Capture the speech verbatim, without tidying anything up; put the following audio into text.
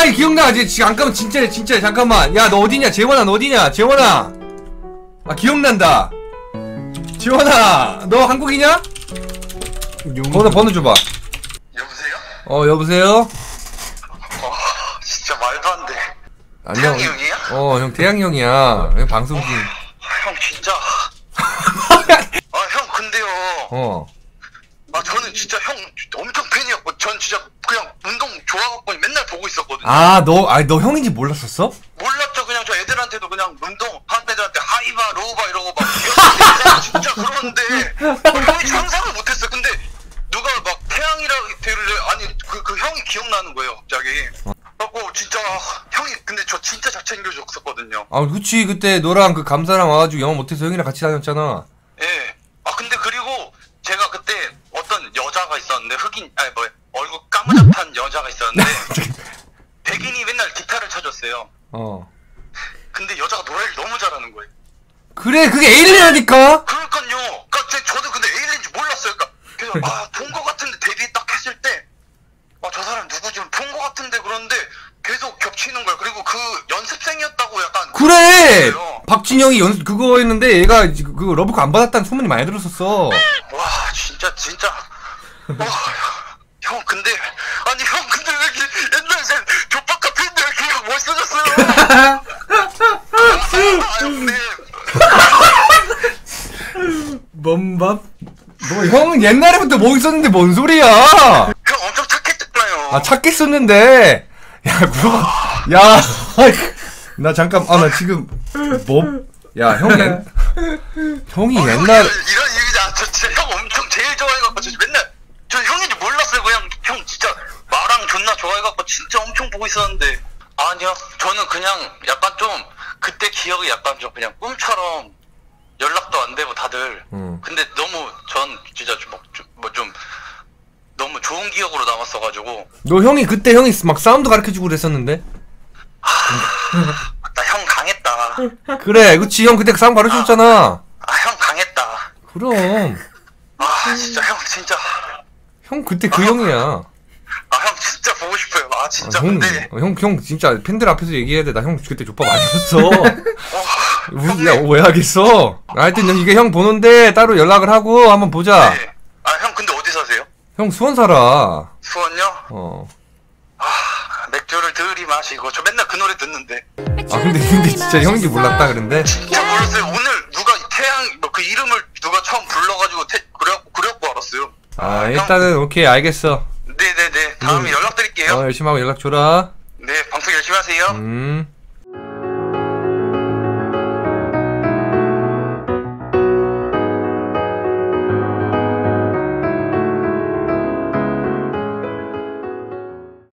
아 기억나. 이제 잠깐만 진짜 진짜 잠깐만. 야 너 어디냐? 재원아 너 어디냐? 재원아. 아 기억난다. 재원아 너 한국이냐? 번호 번호 줘봐. 여보세요? 어 여보세요? 어 진짜 말도 안 돼. 안녕. 태양이 형이야? 어 형 태양이 형이야. 형 방송 중. 아, 형 진짜. 아 형 근데요. 어. 아 저는 진짜 형 엄청 팬이었고 전 진짜 그냥 운동 좋아갖고 맨날 보고 있었거든요. 아 너 아니 너 형인지 몰랐었어? 몰랐죠. 그냥 저 애들한테도 그냥 운동 하는 애들한테 하이바 로우바 이러고 막 이러는데 진짜 그러는데 형이 상상을 못했어. 근데 누가 막 태양이라 되길래 아니 그, 그 형이 기억나는 거예요 갑자기. 그래갖고 진짜 형이 근데 저 진짜 잘 챙겨줬었거든요. 아 그치 그때 너랑 그 감사랑 와가지고 영어 못해서 형이랑 같이 다녔잖아. 예. 아 근데 그리고 제가 그때 어떤 여자가 있었는데 흑인 아니 뭐 얼굴 까무잡한 여자가 있었는데 백인이 맨날 기타를 쳐줬어요. 어. 근데 여자가 노래를 너무 잘하는 거예요. 그래 그게 에일리라니까. 그러니까요. 그러니까 저도 근데 에일리인지 몰랐어요. 그러니까 그래서 아본 거 같은데 데뷔 딱 했을 때 아 저 사람 누구지 본 거 같은데 그런데 계속 겹치는 거야. 그리고 그 연습생이었다고 약간 그래 박진영이 연 그거 했는데 얘가 그 러브콜 안 받았다는 소문이 많이 들었었어. 와 진짜 진짜 와 형 근데 아니 형 근데 왜 이렇게 옛날에 족박 같은데 왜 이렇게 멋있어졌어요? 아 형님 뭔 밥? 뭐 형은 옛날에부터 뭐 있었는데 뭔 소리야? 형 엄청 착했잖아요. 아 착했었는데 야 물어봐. 야 나 잠깐 아 나 지금 뭐? 야 형이 옛... 형이 어, 옛날 형, 이런 얘기자. 저 진짜 형 엄청 제일 좋아해갖고 저 맨날 저 형인지 몰랐어요. 그냥 형 진짜 마랑 존나 좋아해갖고 진짜 엄청 보고 있었는데 아니요 저는 그냥 약간 좀 그때 기억이 약간 좀 그냥 꿈처럼 연락도 안 되고 다들 음. 근데 너무 전 진짜 좀 뭐 좀 너무 좋은 기억으로 남았어가지고 너 형이 그때 형이 막 사운드 가르쳐주고 그랬었는데. 나 형 강했다. 그래 그치 형 그때 사운드 가르쳐줬잖아. 아 형 강했다. 그럼 아 진짜 형 진짜 형 그때 그 형이야. 아 형 진짜 보고 싶어요. 아 진짜 아, 형, 근데 형, 형 진짜 팬들 앞에서 얘기해야 돼. 나 형 그때 족밥 많이 줬어. 어, 무슨 야, 왜 하겠어? 하여튼 이게 형 보는데 따로 연락을 하고 한번 보자. 네. 아 형 근데 어디 사세요? 형 수원 살아. 수원요? 어. 아 맥주를 들이 마시고 저 맨날 그 노래 듣는데 아 근데 근데 진짜 형인지 몰랐다 그런데. 진짜 몰랐어요. 오늘 누가 태양 뭐 그 이름을 누가 처음 불러가지고 태, 그래갖고 그래갖고 알았어요. 아 일단은 오케이 알겠어. 네네네 다음에 음. 연락드릴게요. 어 열심히 하고 연락 줘라. 네 방송 열심히 하세요. 음.